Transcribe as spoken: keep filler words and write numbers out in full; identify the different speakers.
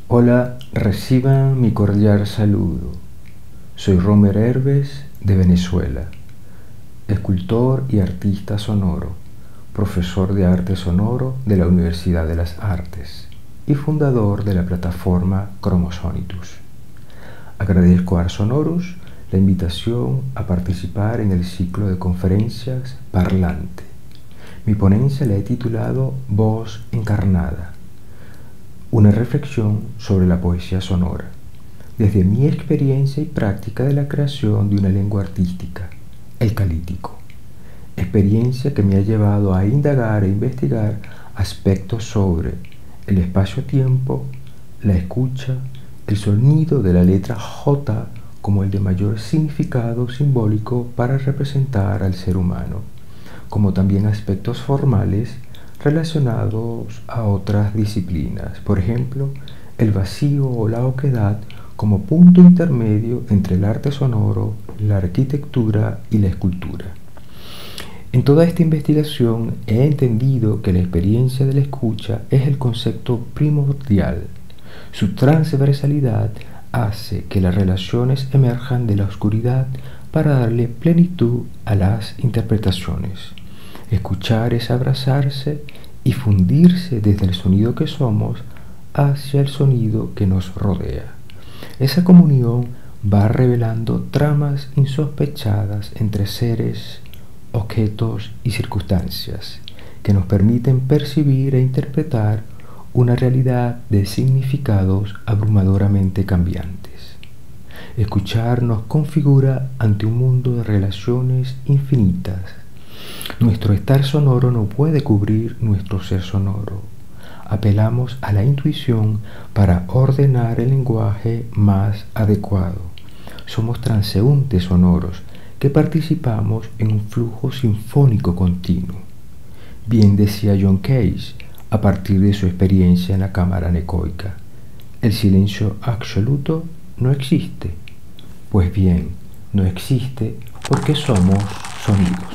Speaker 1: Hola, reciban mi cordial saludo. Soy Romer Herbes de Venezuela, escultor y artista sonoro, profesor de arte sonoro de la Universidad de las Artes y fundador de la plataforma Chromosonitus. Agradezco a Ars Sonorus la invitación a participar en el ciclo de conferencias Parlante. Mi ponencia la he titulado Voz Encarnada, una reflexión sobre la poesía sonora, desde mi experiencia y práctica de la creación de una lengua artística, el calítico, experiencia que me ha llevado a indagar e investigar aspectos sobre el espacio-tiempo, la escucha, el sonido de la letra J como el de mayor significado simbólico para representar al ser humano, como también aspectos formales relacionados a otras disciplinas, por ejemplo, el vacío o la oquedad como punto intermedio entre el arte sonoro, la arquitectura y la escultura. En toda esta investigación he entendido que la experiencia de la escucha es el concepto primordial. Su transversalidad hace que las relaciones emerjan de la oscuridad para darle plenitud a las interpretaciones. Escuchar es abrazarse y fundirse desde el sonido que somos hacia el sonido que nos rodea. Esa comunión va revelando tramas insospechadas entre seres, objetos y circunstancias que nos permiten percibir e interpretar una realidad de significados abrumadoramente cambiantes. Escuchar nos configura ante un mundo de relaciones infinitas. Nuestro estar sonoro no puede cubrir nuestro ser sonoro. Apelamos a la intuición para ordenar el lenguaje más adecuado. Somos transeúntes sonoros que participamos en un flujo sinfónico continuo. Bien decía John Cage, a partir de su experiencia en la cámara anecoica, el silencio absoluto no existe. Pues bien, no existe porque somos sonidos.